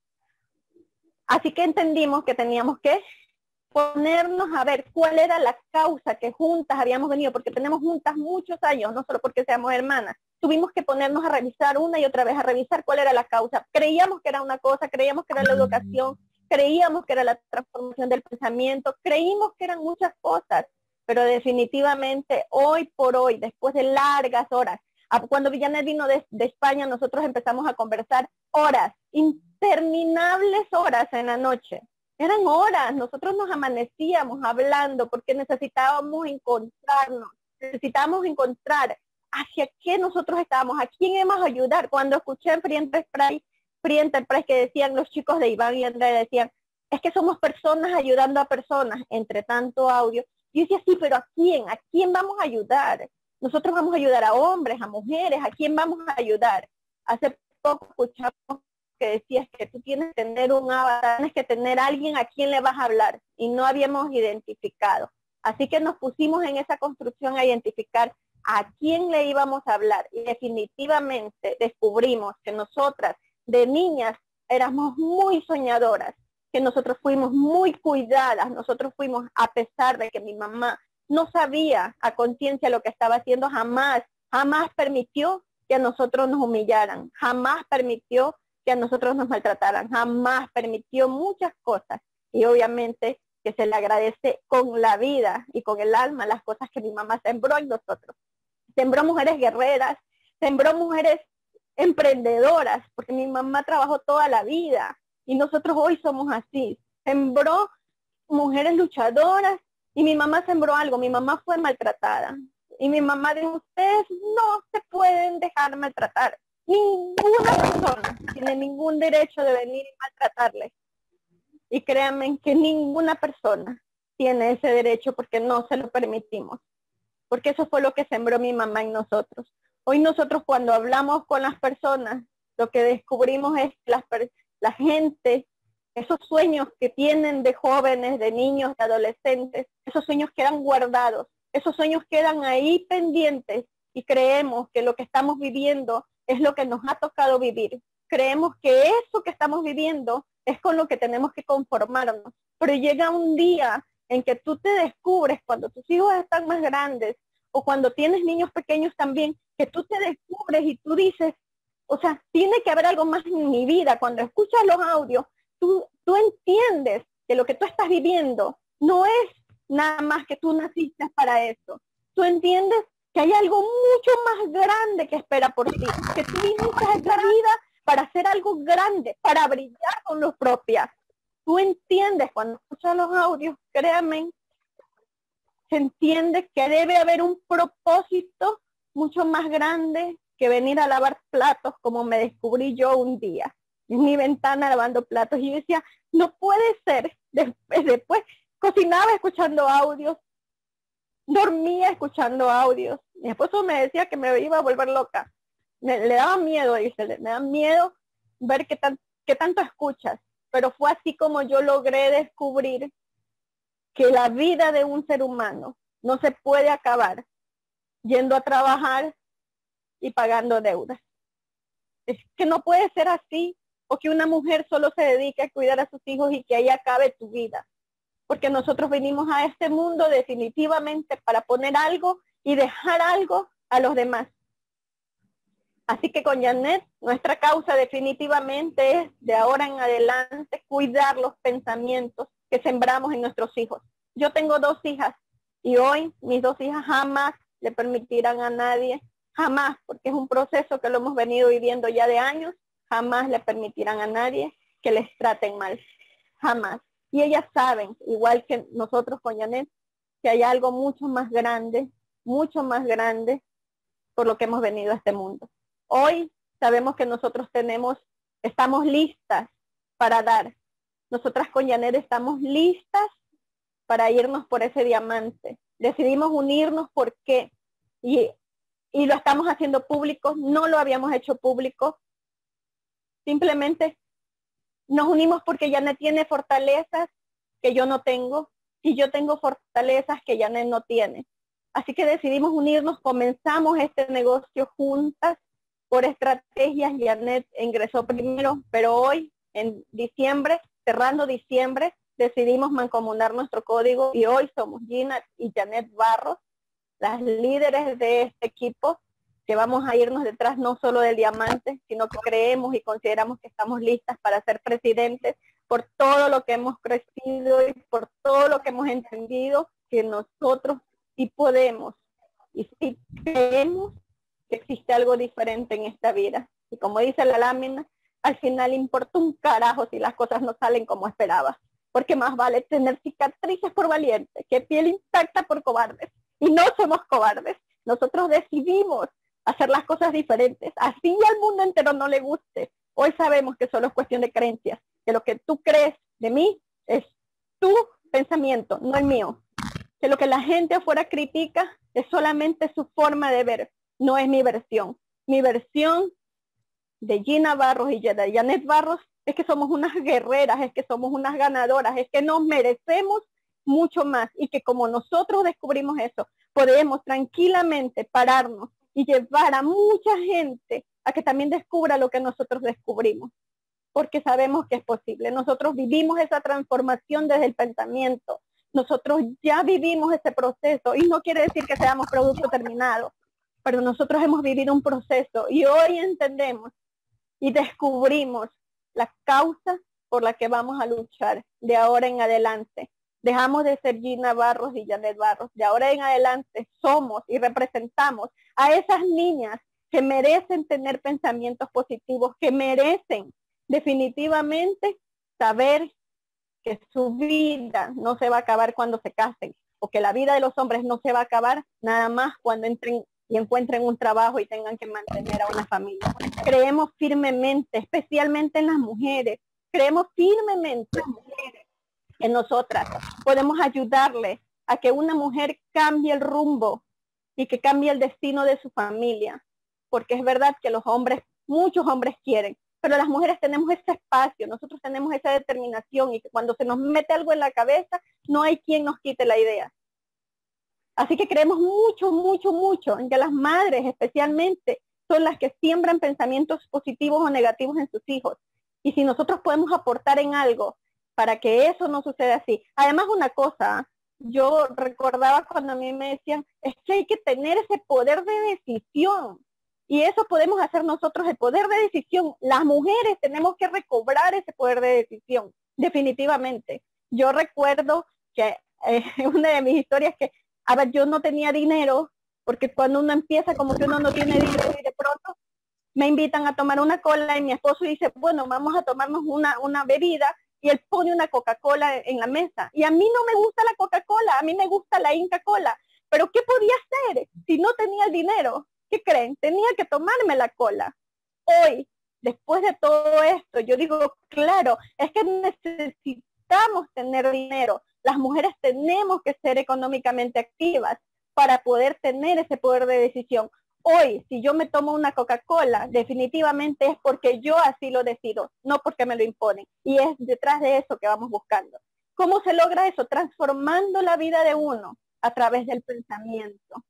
Así que entendimos que teníamos que ponernos a ver cuál era la causa que juntas habíamos venido, porque tenemos juntas muchos años, no solo porque seamos hermanas. Tuvimos que ponernos a revisar una y otra vez, a revisar cuál era la causa. Creíamos que era una cosa, creíamos que era la educación, creíamos que era la transformación del pensamiento, creímos que eran muchas cosas, pero definitivamente hoy por hoy, después de largas horas, cuando Janet vino de, de España, nosotros empezamos a conversar horas, interminables horas en la noche. Eran horas, nosotros nos amanecíamos hablando porque necesitábamos encontrarnos, necesitábamos encontrar hacia qué nosotros estábamos, a quién íbamos a ayudar. Cuando escuché en Free Enterprise, Free Enterprise que decían los chicos de Iván y Andrea, decían, es que somos personas ayudando a personas, entre tanto audio. Yo decía, sí, pero ¿a quién? ¿A quién vamos a ayudar? Nosotros vamos a ayudar a hombres, a mujeres, ¿a quién vamos a ayudar? Hace poco escuchamos que decías que tú tienes que tener un avatar, tienes que tener a alguien a quien le vas a hablar, y no habíamos identificado. Así que nos pusimos en esa construcción a identificar a quién le íbamos a hablar, y definitivamente descubrimos que nosotras, de niñas, éramos muy soñadoras, que nosotros fuimos muy cuidadas, nosotros fuimos, a pesar de que mi mamá no sabía a conciencia lo que estaba haciendo, jamás, jamás permitió que a nosotros nos humillaran, jamás permitió que a nosotros nos maltrataran, jamás permitió muchas cosas. Y obviamente que se le agradece con la vida y con el alma las cosas que mi mamá sembró en nosotros. Sembró mujeres guerreras, sembró mujeres emprendedoras, porque mi mamá trabajó toda la vida y nosotros hoy somos así. Sembró mujeres luchadoras y mi mamá sembró algo, mi mamá fue maltratada. Y mi mamá dijo, ustedes no se pueden dejar maltratar. Ninguna persona tiene ningún derecho de venir y maltratarles. Y créanme que ninguna persona tiene ese derecho porque no se lo permitimos. Porque eso fue lo que sembró mi mamá en nosotros. Hoy nosotros cuando hablamos con las personas, lo que descubrimos es que la, la gente, esos sueños que tienen de jóvenes, de niños, de adolescentes, esos sueños quedan guardados, esos sueños quedan ahí pendientes y creemos que lo que estamos viviendo es lo que nos ha tocado vivir. Creemos que eso que estamos viviendo es con lo que tenemos que conformarnos. Pero llega un día en que tú te descubres cuando tus hijos están más grandes o cuando tienes niños pequeños también, que tú te descubres y tú dices, o sea, tiene que haber algo más en mi vida. Cuando escuchas los audios, tú, tú entiendes que lo que tú estás viviendo no es nada más que tú naciste para eso. Tú entiendes que hay algo mucho más grande que espera por ti, que tú viniste a esta vida para hacer algo grande, para brillar con luz propia. Tú entiendes cuando escuchas los audios, créanme, se entiende que debe haber un propósito mucho más grande que venir a lavar platos, como me descubrí yo un día en mi ventana lavando platos. Y yo decía, no puede ser. Después, después cocinaba escuchando audios, dormía escuchando audios. Mi esposo me decía que me iba a volver loca. Me, le daba miedo, dice, le da miedo ver qué, tan, qué tanto escuchas. Pero fue así como yo logré descubrir que la vida de un ser humano no se puede acabar yendo a trabajar y pagando deudas. Es que no puede ser así, o que una mujer solo se dedique a cuidar a sus hijos y que ahí acabe tu vida. Porque nosotros venimos a este mundo definitivamente para poner algo y dejar algo a los demás. Así que con Janet, nuestra causa definitivamente es de ahora en adelante cuidar los pensamientos que sembramos en nuestros hijos. Yo tengo dos hijas y hoy mis dos hijas jamás le permitirán a nadie, jamás, porque es un proceso que lo hemos venido viviendo ya de años, jamás le permitirán a nadie que les traten mal, jamás. Y ellas saben, igual que nosotros con Janet, que hay algo mucho más grande, mucho más grande por lo que hemos venido a este mundo. Hoy sabemos que nosotros tenemos, estamos listas para dar. Nosotras con Janet estamos listas para irnos por ese diamante. Decidimos unirnos porque, y, y lo estamos haciendo público, no lo habíamos hecho público. Simplemente nos unimos porque Janet tiene fortalezas que yo no tengo y yo tengo fortalezas que Janet no tiene. Así que decidimos unirnos, comenzamos este negocio juntas por estrategias. Janet ingresó primero, pero hoy, en diciembre, cerrando diciembre, decidimos mancomunar nuestro código y hoy somos Gina y Janet Barros, las líderes de este equipo, que vamos a irnos detrás no solo del diamante, sino que creemos y consideramos que estamos listas para ser presidentes por todo lo que hemos crecido y por todo lo que hemos entendido, que nosotros sí podemos y sí creemos que existe algo diferente en esta vida. Y como dice la lámina, al final importa un carajo si las cosas no salen como esperabas, porque más vale tener cicatrices por valiente que piel intacta por cobardes. Y no somos cobardes, nosotros decidimos hacer las cosas diferentes, así al mundo entero no le guste. Hoy sabemos que solo es cuestión de creencias, que lo que tú crees de mí es tu pensamiento, no el mío. Que lo que la gente afuera critica es solamente su forma de ver, no es mi versión. Mi versión de Gina Barros y de Janet Barros es que somos unas guerreras, es que somos unas ganadoras, es que nos merecemos mucho más y que como nosotros descubrimos eso, podemos tranquilamente pararnos y llevar a mucha gente a que también descubra lo que nosotros descubrimos, porque sabemos que es posible. Nosotros vivimos esa transformación desde el pensamiento, nosotros ya vivimos ese proceso y no quiere decir que seamos producto terminado, pero nosotros hemos vivido un proceso y hoy entendemos y descubrimos la causa por la que vamos a luchar de ahora en adelante. Dejamos de ser Gina Barros y Janet Barros. De ahora en adelante somos y representamos a esas niñas que merecen tener pensamientos positivos, que merecen definitivamente saber que su vida no se va a acabar cuando se casen, o que la vida de los hombres no se va a acabar nada más cuando entren y encuentren un trabajo y tengan que mantener a una familia. Creemos firmemente, especialmente en las mujeres, creemos firmemente en nosotras. Podemos ayudarle a que una mujer cambie el rumbo y que cambie el destino de su familia, porque es verdad que los hombres, muchos hombres quieren, pero las mujeres tenemos ese espacio, nosotros tenemos esa determinación, y que cuando se nos mete algo en la cabeza, no hay quien nos quite la idea. Así que creemos mucho, mucho, mucho en que las madres especialmente son las que siembran pensamientos positivos o negativos en sus hijos. Y si nosotros podemos aportar en algo para que eso no suceda así. Además, una cosa, yo recordaba cuando a mí me decían, es que hay que tener ese poder de decisión. Y eso podemos hacer nosotros, el poder de decisión. Las mujeres tenemos que recobrar ese poder de decisión, definitivamente. Yo recuerdo que eh, una de mis historias que, a ver, yo no tenía dinero, porque cuando uno empieza como que uno no tiene dinero y de pronto me invitan a tomar una cola y mi esposo dice, bueno, vamos a tomarnos una, una bebida, y él pone una Coca-Cola en la mesa. Y a mí no me gusta la Coca-Cola, a mí me gusta la Inca Cola. Pero ¿qué podía hacer si no tenía el dinero? ¿Qué creen? Tenía que tomarme la cola. Hoy, después de todo esto, yo digo, claro, es que necesitamos tener dinero. Las mujeres tenemos que ser económicamente activas para poder tener ese poder de decisión. Hoy, si yo me tomo una Coca-Cola, definitivamente es porque yo así lo decido, no porque me lo imponen. Y es detrás de eso que vamos buscando. ¿Cómo se logra eso? Transformando la vida de uno a través del pensamiento.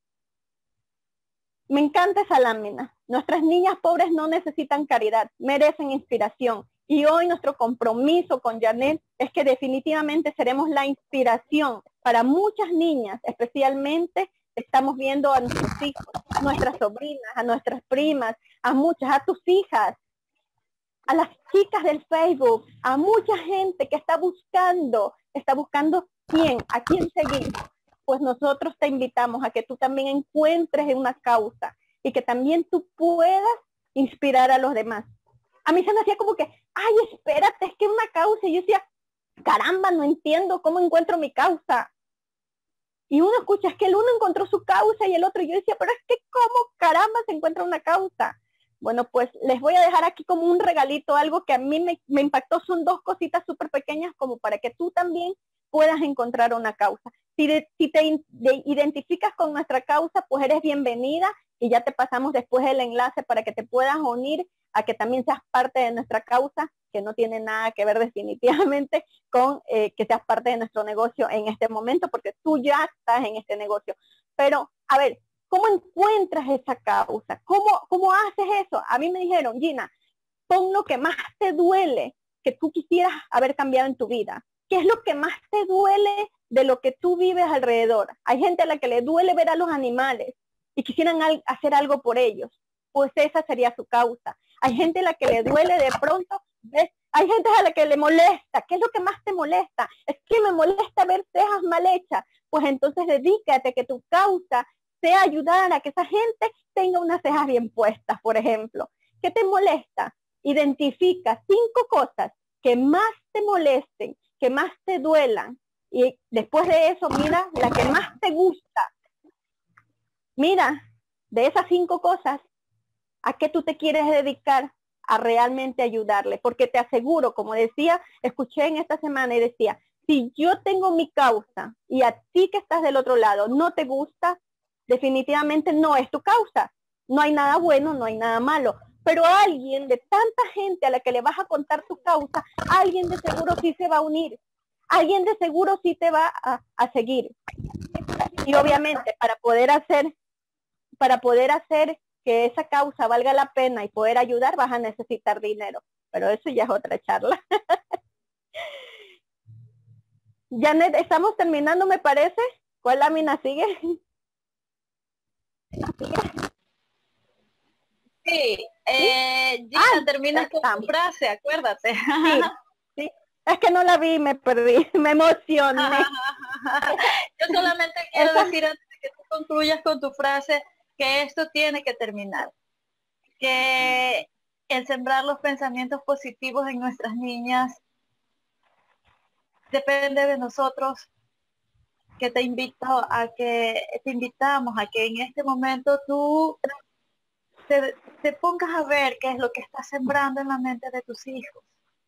Me encanta esa lámina. Nuestras niñas pobres no necesitan caridad, merecen inspiración. Y hoy nuestro compromiso con Janet es que definitivamente seremos la inspiración para muchas niñas, especialmente estamos viendo a nuestros hijos, a nuestras sobrinas, a nuestras primas, a muchas, a tus hijas, a las chicas del Facebook, a mucha gente que está buscando, está buscando quién, a quién seguir. Pues nosotros te invitamos a que tú también encuentres una causa y que también tú puedas inspirar a los demás. A mí se me hacía como que, ay, espérate, es que una causa. Y yo decía, caramba, no entiendo cómo encuentro mi causa. Y uno escucha, es que el uno encontró su causa y el otro. Y yo decía, pero es que cómo caramba se encuentra una causa. Bueno, pues les voy a dejar aquí como un regalito, algo que a mí me, me impactó. Son dos cositas súper pequeñas como para que tú también puedas encontrar una causa. Si, de, si te de, identificas con nuestra causa, pues eres bienvenida y ya te pasamos después el enlace para que te puedas unir a que también seas parte de nuestra causa, que no tiene nada que ver definitivamente con eh, que seas parte de nuestro negocio en este momento, porque tú ya estás en este negocio. Pero, a ver, ¿cómo encuentras esa causa? ¿Cómo, cómo haces eso? A mí me dijeron, Gina, pon lo que más te duele que tú quisieras haber cambiado en tu vida. ¿Qué es lo que más te duele de lo que tú vives alrededor? Hay gente a la que le duele ver a los animales y quisieran al, hacer algo por ellos. Pues esa sería su causa. Hay gente a la que le duele de pronto, ¿ves? Hay gente a la que le molesta. ¿Qué es lo que más te molesta? Es que me molesta ver cejas mal hechas. Pues entonces dedícate a que tu causa sea ayudar a que esa gente tenga unas cejas bien puestas, por ejemplo. ¿Qué te molesta? Identifica cinco cosas que más te molesten, que más te duelan. Y después de eso, mira la que más te gusta. Mira, de esas cinco cosas, ¿a qué tú te quieres dedicar a realmente ayudarle? Porque te aseguro, como decía, escuché en esta semana y decía, si yo tengo mi causa y a ti que estás del otro lado no te gusta, definitivamente no es tu causa. No hay nada bueno, no hay nada malo. Pero alguien de tanta gente a la que le vas a contar tu causa, alguien de seguro sí se va a unir. Alguien de seguro sí te va a, a seguir. Y obviamente para poder hacer, para poder hacer que esa causa valga la pena y poder ayudar, vas a necesitar dinero. Pero eso ya es otra charla. Janet, estamos terminando, me parece. ¿Cuál lámina sigue? Sí, eh, Gina, ah, termina con tu frase, acuérdate. Sí, sí. Es que no la vi, me perdí, me emocioné. Yo solamente quiero Esa... decir antes de que tú concluyas con tu frase que esto tiene que terminar. Que el sembrar los pensamientos positivos en nuestras niñas depende de nosotros, que te invito a que te invitamos a que en este momento tú te, te pongas a ver qué es lo que estás sembrando en la mente de tus hijos.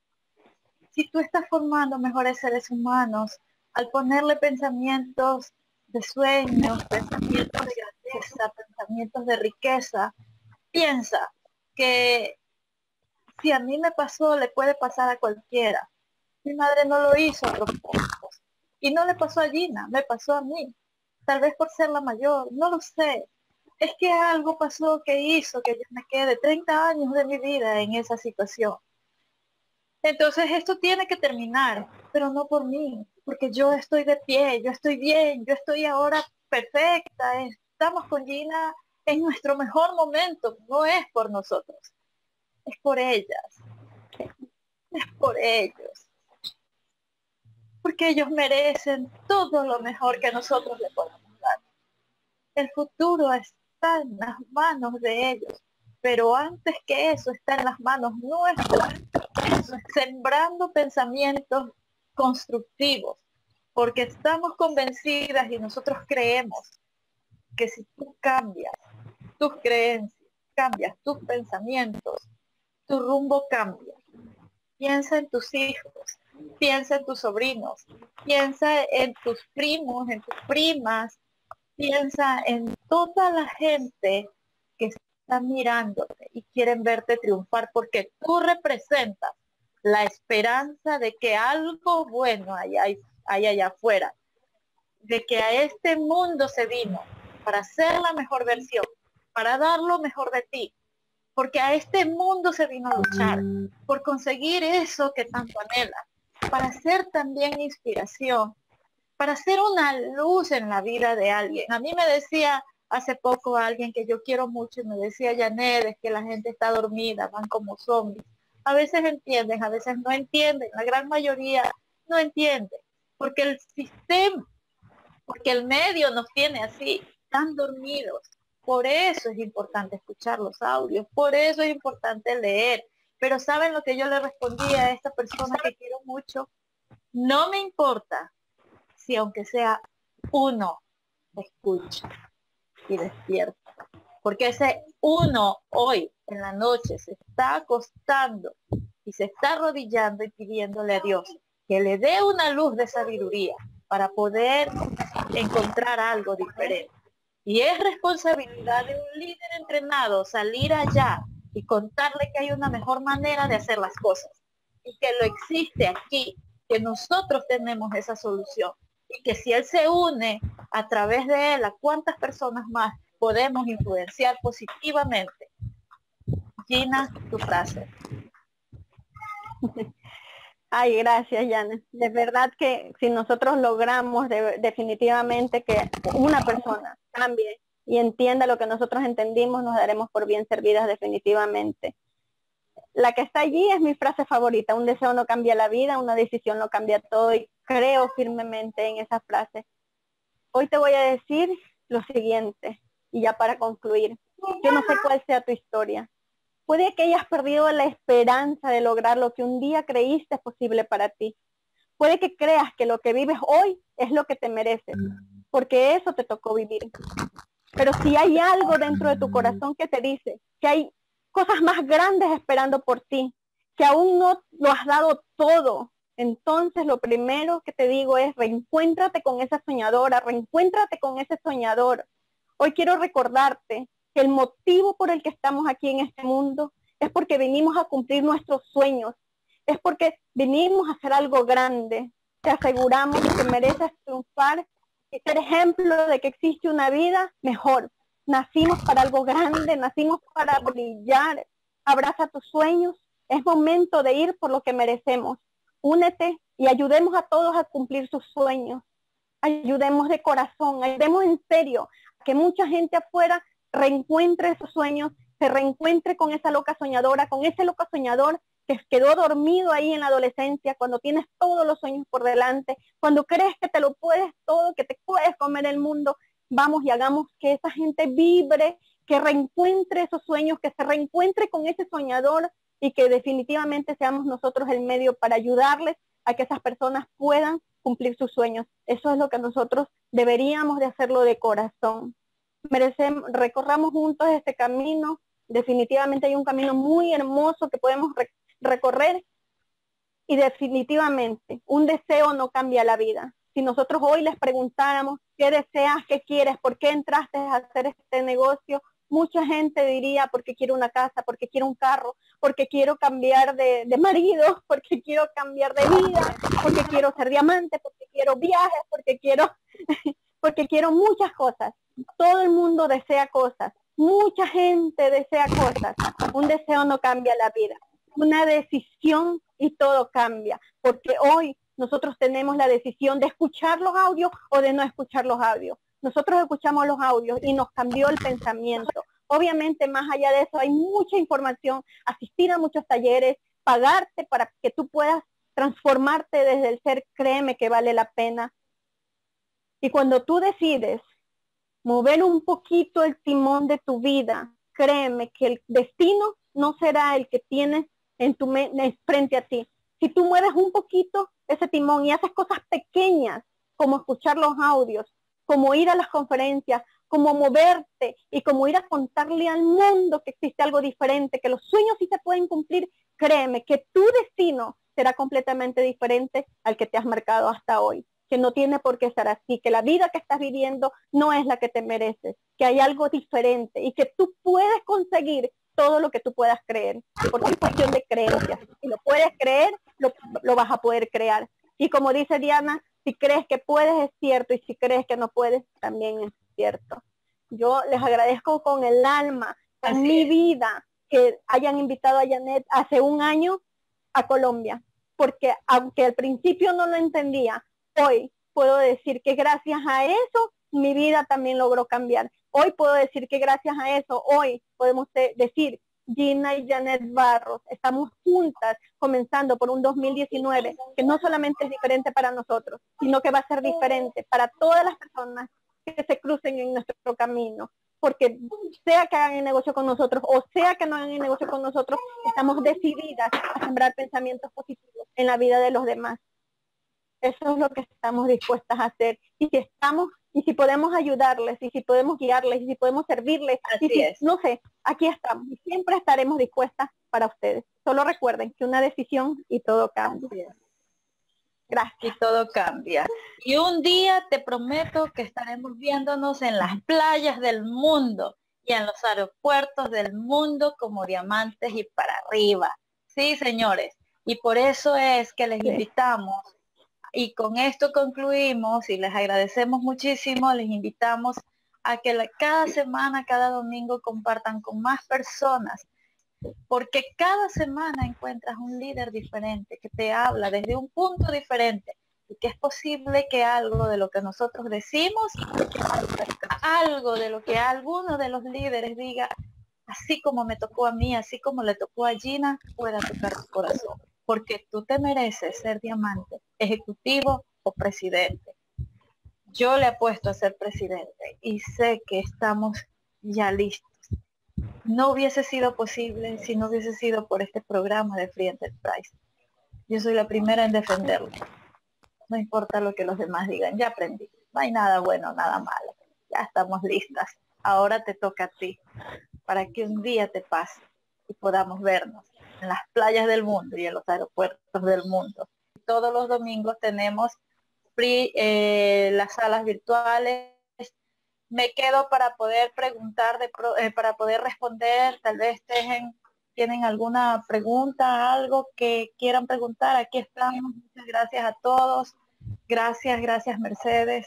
Si tú estás formando mejores seres humanos al ponerle pensamientos de sueños, pensamientos de grandeza, pensamientos de riqueza, piensa que si a mí me pasó, le puede pasar a cualquiera. Mi madre no lo hizo a propósito. Y no le pasó a Gina, me pasó a mí. Tal vez por ser la mayor, no lo sé. Es que algo pasó que hizo que yo me quede treinta años de mi vida en esa situación. Entonces esto tiene que terminar, pero no por mí, porque yo estoy de pie, yo estoy bien, yo estoy ahora perfecta. Estamos con Gina en nuestro mejor momento, no es por nosotros, es por ellas, es por ellos. Porque ellos merecen todo lo mejor que nosotros les podemos dar. El futuro está en las manos de ellos, pero antes que eso está en las manos nuestras, sembrando pensamientos constructivos, porque estamos convencidas y nosotros creemos que si tú cambias tus creencias, cambias tus pensamientos, tu rumbo cambia. Piensa en tus hijos, piensa en tus sobrinos, piensa en tus primos, en tus primas, piensa en toda la gente que está mirándote y quieren verte triunfar porque tú representas la esperanza de que algo bueno hay, hay, hay allá afuera, de que a este mundo se vino para ser la mejor versión, para dar lo mejor de ti, porque a este mundo se vino a luchar por conseguir eso que tanto anhela, para ser también inspiración, para ser una luz en la vida de alguien. A mí me decía hace poco alguien que yo quiero mucho y me decía, Janet, es que la gente está dormida, van como zombies. A veces entienden, a veces no entienden, la gran mayoría no entiende, porque el sistema, porque el medio nos tiene así, tan dormidos. Por eso es importante escuchar los audios, por eso es importante leer. Pero ¿saben lo que yo le respondí a esta persona que quiero mucho? No me importa si aunque sea uno escucha y despierta. Porque ese uno hoy en la noche se está acostando y se está arrodillando y pidiéndole a Dios que le dé una luz de sabiduría para poder encontrar algo diferente. Y es responsabilidad de un líder entrenado salir allá y contarle que hay una mejor manera de hacer las cosas y que lo existe aquí, que nosotros tenemos esa solución y que si él se une a través de él, a cuántas personas más podemos influenciar positivamente. Gina, tu frase. Ay, gracias, Yana. De verdad que si nosotros logramos de, definitivamente que una persona cambie y entienda lo que nosotros entendimos, nos daremos por bien servidas definitivamente. La que está allí es mi frase favorita. Un deseo no cambia la vida, una decisión no cambia todo, y creo firmemente en esa frase. Hoy te voy a decir lo siguiente, y ya para concluir. Yo no sé cuál sea tu historia. Puede que hayas perdido la esperanza de lograr lo que un día creíste posible para ti. Puede que creas que lo que vives hoy es lo que te mereces, porque eso te tocó vivir. Pero si hay algo dentro de tu corazón que te dice que hay cosas más grandes esperando por ti, que aún no lo has dado todo, entonces lo primero que te digo es reencuéntrate con esa soñadora, reencuéntrate con ese soñador. Hoy quiero recordarte que el motivo por el que estamos aquí en este mundo es porque venimos a cumplir nuestros sueños, es porque venimos a hacer algo grande. Te aseguramos que mereces triunfar y ser ejemplo de que existe una vida mejor. Nacimos para algo grande, nacimos para brillar. Abraza tus sueños, es momento de ir por lo que merecemos. Únete y ayudemos a todos a cumplir sus sueños. Ayudemos de corazón, ayudemos en serio, que mucha gente afuera reencuentre esos sueños, se reencuentre con esa loca soñadora, con ese loco soñador que quedó dormido ahí en la adolescencia, cuando tienes todos los sueños por delante, cuando crees que te lo puedes todo, que te puedes comer el mundo, vamos y hagamos que esa gente vibre, que reencuentre esos sueños, que se reencuentre con ese soñador y que definitivamente seamos nosotros el medio para ayudarles a que esas personas puedan cumplir sus sueños. Eso es lo que nosotros deberíamos de hacerlo de corazón. Merecemos, recorramos juntos este camino. Definitivamente hay un camino muy hermoso que podemos re recorrer y definitivamente un deseo no cambia la vida. Si nosotros hoy les preguntáramos qué deseas, qué quieres, por qué entraste a hacer este negocio, mucha gente diría porque quiero una casa, porque quiero un carro, porque quiero cambiar de, de marido, porque quiero cambiar de vida, porque quiero ser diamante, porque quiero viajes, porque quiero, porque quiero muchas cosas. Todo el mundo desea cosas, mucha gente desea cosas. Un deseo no cambia la vida. Una decisión y todo cambia, porque hoy nosotros tenemos la decisión de escuchar los audios o de no escuchar los audios. Nosotros escuchamos los audios y nos cambió el pensamiento. Obviamente, más allá de eso, hay mucha información, asistir a muchos talleres, pagarte para que tú puedas transformarte desde el ser, créeme que vale la pena. Y cuando tú decides mover un poquito el timón de tu vida, créeme que el destino no será el que tienes en tu mente frente a ti. Si tú mueves un poquito ese timón y haces cosas pequeñas, como escuchar los audios, como ir a las conferencias, como moverte y como ir a contarle al mundo que existe algo diferente, que los sueños sí se pueden cumplir, créeme que tu destino será completamente diferente al que te has marcado hasta hoy, que no tiene por qué ser así, que la vida que estás viviendo no es la que te mereces, que hay algo diferente y que tú puedes conseguir todo lo que tú puedas creer, porque es cuestión de creencias. Si lo puedes creer, lo, lo vas a poder crear. Y como dice Diana, si crees que puedes es cierto y si crees que no puedes también es cierto. Yo les agradezco con el alma, con Así mi es. vida, que hayan invitado a Janet hace un año a Colombia, porque aunque al principio no lo entendía, hoy puedo decir que gracias a eso mi vida también logró cambiar. Hoy puedo decir que gracias a eso, hoy podemos decir, Gina y Janet Barros, estamos juntas comenzando por un dos mil diecinueve que no solamente es diferente para nosotros, sino que va a ser diferente para todas las personas que se crucen en nuestro camino. Porque sea que hagan el negocio con nosotros o sea que no hagan el negocio con nosotros, estamos decididas a sembrar pensamientos positivos en la vida de los demás. Eso es lo que estamos dispuestas a hacer. Y si estamos, y si podemos ayudarles, y si podemos guiarles, y si podemos servirles, Así y si, es. no sé, aquí estamos. Y siempre estaremos dispuestas para ustedes. Solo recuerden que una decisión y todo cambia. Gracias. Y todo cambia. Y un día te prometo que estaremos viéndonos en las playas del mundo y en los aeropuertos del mundo como diamantes y para arriba. Sí, señores. Y por eso es que les sí. invitamos. Y con esto concluimos y les agradecemos muchísimo, les invitamos a que la, cada semana, cada domingo compartan con más personas, porque cada semana encuentras un líder diferente que te habla desde un punto diferente y que es posible que algo de lo que nosotros decimos, algo de lo que alguno de los líderes diga, así como me tocó a mí, así como le tocó a Gina, pueda tocar tu corazón. Porque tú te mereces ser diamante, ejecutivo o presidente. Yo le apuesto a ser presidente y sé que estamos ya listos. No hubiese sido posible si no hubiese sido por este programa de Free Enterprise. Yo soy la primera en defenderlo. No importa lo que los demás digan, ya aprendí. No hay nada bueno, nada malo. Ya estamos listas. Ahora te toca a ti, para que un día te pase y podamos vernos en las playas del mundo y en los aeropuertos del mundo. Todos los domingos tenemos free, eh, las salas virtuales. Me quedo para poder preguntar, de pro, eh, para poder responder. Tal vez tengan, tienen alguna pregunta, algo que quieran preguntar. Aquí estamos. Muchas gracias a todos. Gracias, gracias Mercedes.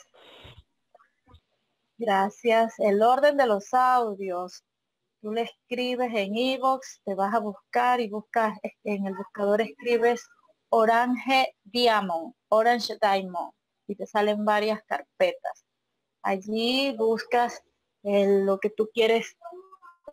Gracias. El orden de los audios. Tú le escribes en iVoox, te vas a buscar y buscas, en el buscador escribes Orange Diamond, Orange Diamond, y te salen varias carpetas. Allí buscas el, lo que tú quieres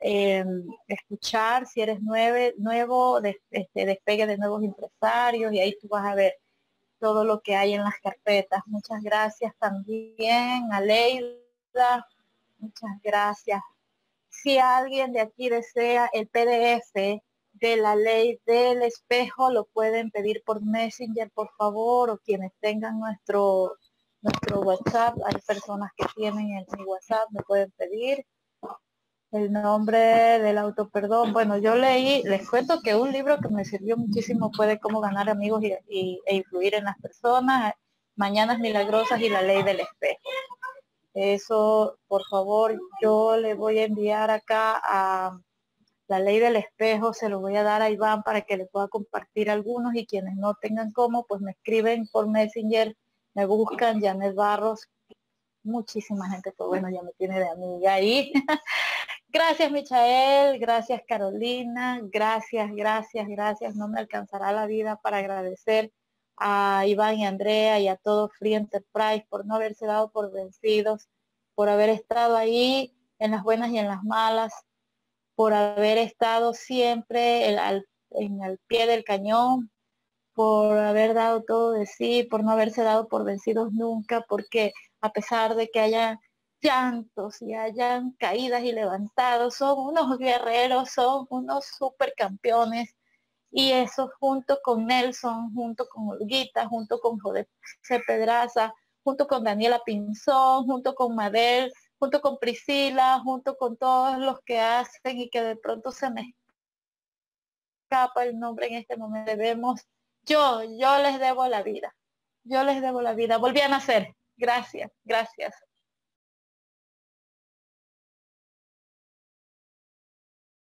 eh, escuchar si eres nueve, nuevo, de, este, despegue de nuevos empresarios, y ahí tú vas a ver todo lo que hay en las carpetas. Muchas gracias también a Leida, muchas gracias. Si alguien de aquí desea el P D F de la ley del espejo, lo pueden pedir por Messenger, por favor, o quienes tengan nuestro nuestro WhatsApp. Hay personas que tienen el, mi WhatsApp, me pueden pedir el nombre del autoperdón. Bueno, yo leí, les cuento que un libro que me sirvió muchísimo fue de cómo ganar amigos y, y, e influir en las personas, Mañanas Milagrosas y la ley del espejo. Eso, por favor, yo le voy a enviar acá a la ley del espejo, se lo voy a dar a Iván para que le pueda compartir algunos, y quienes no tengan cómo, pues me escriben por Messenger, me buscan Janet Barros. Muchísima gente, pues bueno, ya me tiene de amiga ahí. Gracias, Michael, gracias, Carolina, gracias, gracias, gracias. No me alcanzará la vida para agradecer a Iván y Andrea y a todo Free Enterprise por no haberse dado por vencidos, por haber estado ahí en las buenas y en las malas, por haber estado siempre el, al, en el pie del cañón, por haber dado todo de sí, por no haberse dado por vencidos nunca, porque a pesar de que haya llantos y hayan caídas y levantados, son unos guerreros, son unos supercampeones. Y eso junto con Nelson, junto con Olguita, junto con José Pedraza, junto con Daniela Pinzón, junto con Madel, junto con Priscila, junto con todos los que hacen, y que de pronto se me escapa el nombre en este momento, debemos, yo, yo les debo la vida, yo les debo la vida, volví a nacer, gracias, gracias.